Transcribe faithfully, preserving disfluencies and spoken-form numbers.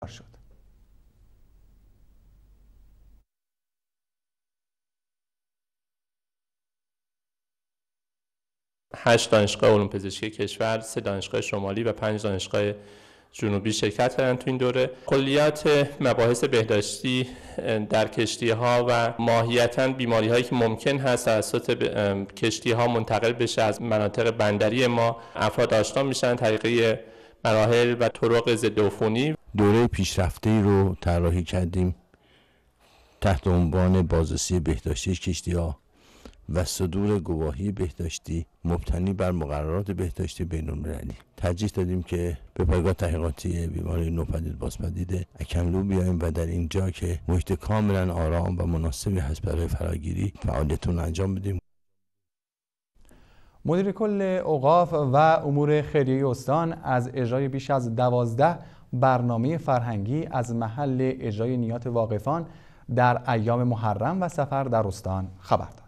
شد. هشت دانشگاه علوم پزشکی کشور، سه دانشگاه شمالی و پنج دانشگاه جنوبی شرکت کردن تو این دوره. کلیات مباحث بهداشتی در کشتی‌ها و ماهیتاً بیماری‌هایی که ممکن هست توسط کشتی‌ها منتقل بشه از مناطق بندری ما، افراد آشنا میشن طریق مراحل و طرق ضد عفونی. دوره پیشرفته‌ای رو طراحی کردیم تحت عنوان بازرسی بهداشتی کشتی‌ها و صدور گواهی بهداشتی مبتنی بر مقررات بهداشتی بین‌المللی. ترجیح دادیم که به پایگاه تحقیقاتی بیماری نوپدید بازپدید اکنلو بیاییم و در اینجا که محیط کاملا آرام و مناسبی هست برای فراگیری فعالیتون انجام بدیم. مدیر کل اوقاف و امور خیریه استان از اجرای بیش از دوازده برنامه فرهنگی از محل اجرای نیات واقفان در ایام محرم و سفر در استان خبر داد.